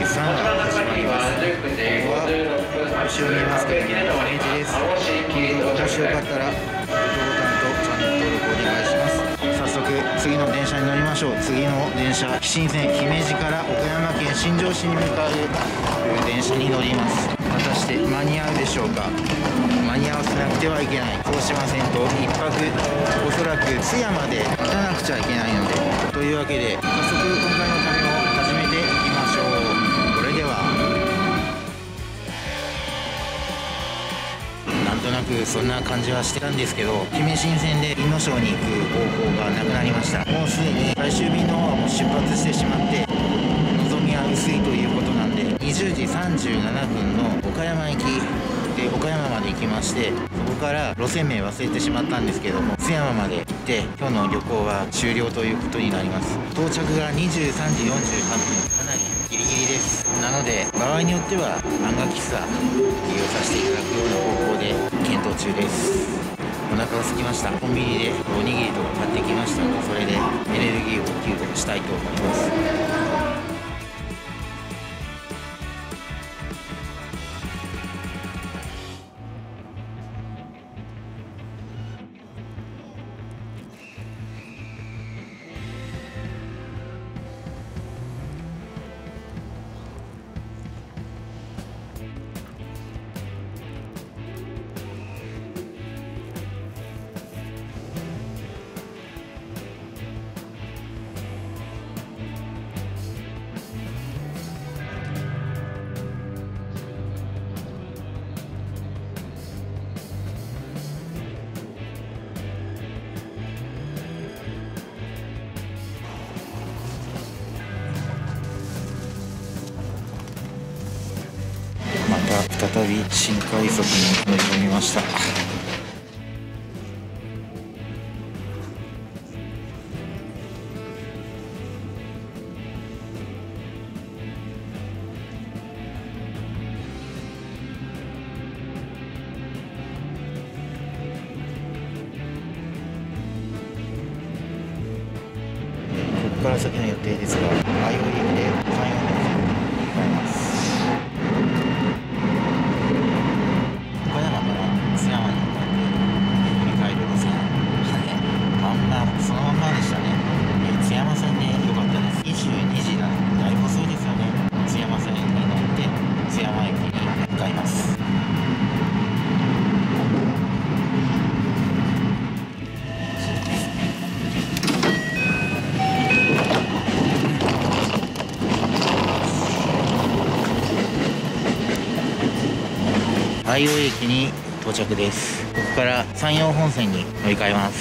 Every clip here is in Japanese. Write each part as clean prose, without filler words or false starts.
3が始まります。ここは後ろにいますけども、明治です。この動画がもしよかったらグッドボタンとチャンネル登録お願いします。早速次の電車に乗りましょう。次の電車、姫新線姫路から岡山県新庄市に向かう電車に乗ります。果たして間に合うでしょうか。間に合わせなくてはいけない。そうしませんと1泊おそらく津山で待たなくちゃいけないので、というわけで早速今回の旅を始めていきましょう。それではなんとなくそんな感じはしてたんですけど、姫新線で因島に行く方法がなくなりました。もうすでに最終便の方はもう出発してしまって、望みは薄いということなんで、20時37分の岡山行きで岡山まで行きまして、そこから路線名忘れてしまったんですけども、津山まで行って今日の旅行は終了ということになります。到着が23時48分、かなりギリギリです。なので場合によっては漫画喫茶利用させていただくような方法で検討中です。お腹が空きました。コンビニでおにぎりとか買ってきましたので、それでエネルギーを補給したいと思います。また再び新快速に乗り込みました。ここから先の予定ですが、相生駅で山陽本線に向かいます。岡山から津山に向かって振り返る路線、そのまんまでしたね。津山線で良かったです。22時なのでだいぶ遅いですよね。津山線に乗って津山駅に向かいます。相生駅に到着です。ここから山陽本線に乗り換えます。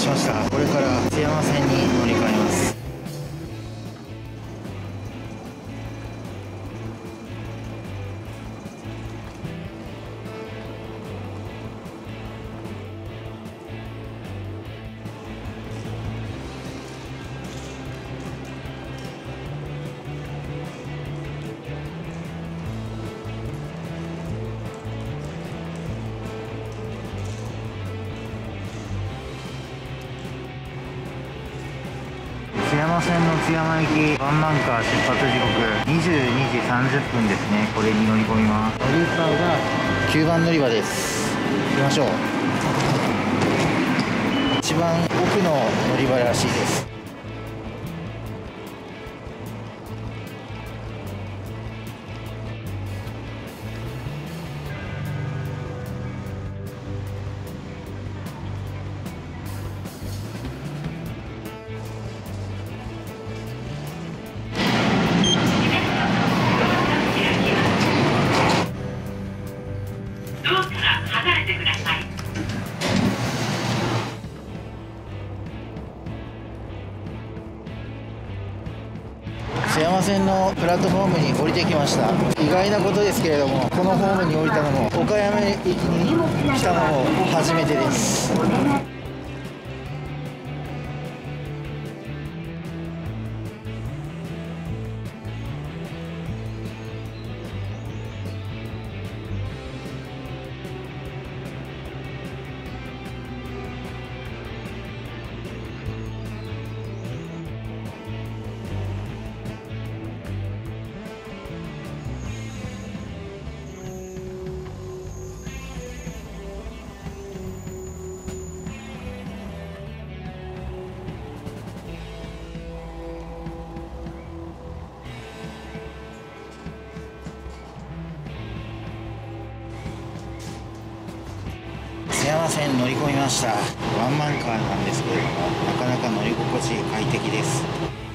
しました。これから津山線に乗り換えます。津山線の津山行きワンマンカー出発時刻22時30分ですね。これに乗り込みます。乗り換えが9番乗り場です。行きましょう。一番奥の乗り場らしいです。津山線のプラットフォームに降りてきました。意外なことですけれども、このホームに降りたのも岡山駅に来たのも初めてです。津山線乗り込みました。ワンマンカーなんですけれども、なかなか乗り心地快適です。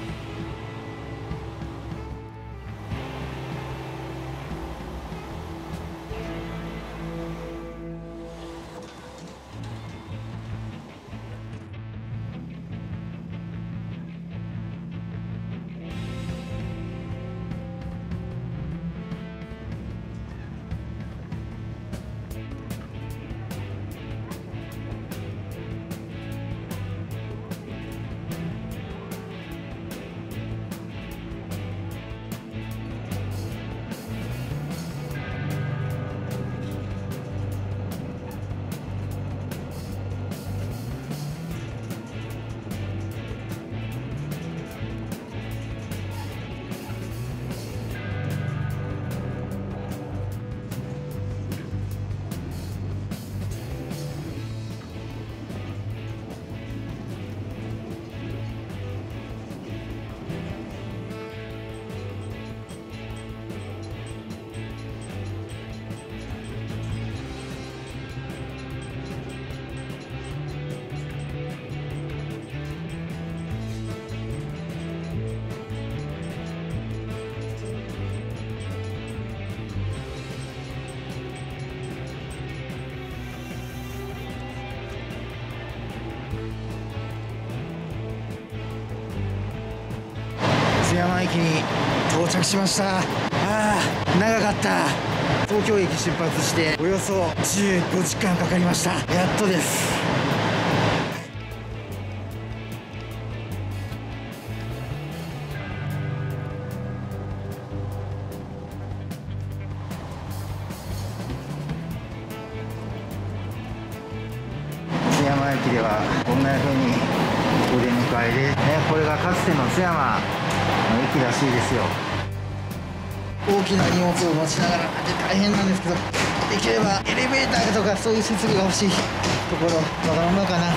津山駅に到着しました。長かった。東京駅出発しておよそ15時間かかりました。やっとです。津山駅ではこんな風にお出迎えで、これがかつての津山の駅らしいですよ。大きな荷物を持ちながら大変なんですけど、できればエレベーターとかそういう設備が欲しいところ、わがままかな。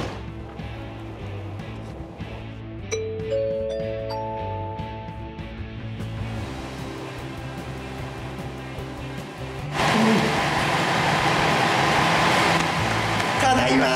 ただいま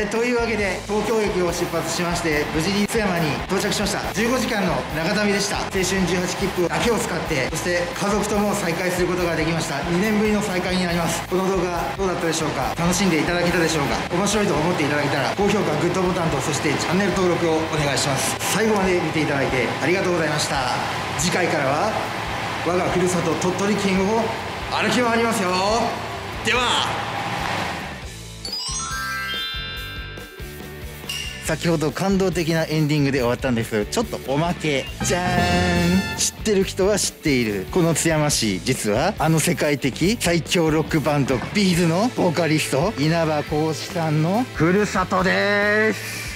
というわけで東京駅を出発しまして、無事に津山に到着しました。15時間の長旅でした。青春18切符だけを使って、そして家族とも再会することができました。2年ぶりの再会になります。この動画どうだったでしょうか。楽しんでいただけたでしょうか。面白いと思っていただけたら高評価、グッドボタンと、そしてチャンネル登録をお願いします。最後まで見ていただいてありがとうございました。次回からは我がふるさと鳥取県を歩き回りますよ。では、先ほど感動的なエンディングで終わったんですけど、ちょっとおまけじゃーん。知ってる人は知っているこの津山市、実はあの世界的最強ロックバンドビーズのボーカリスト稲葉浩志さんのふるさとです。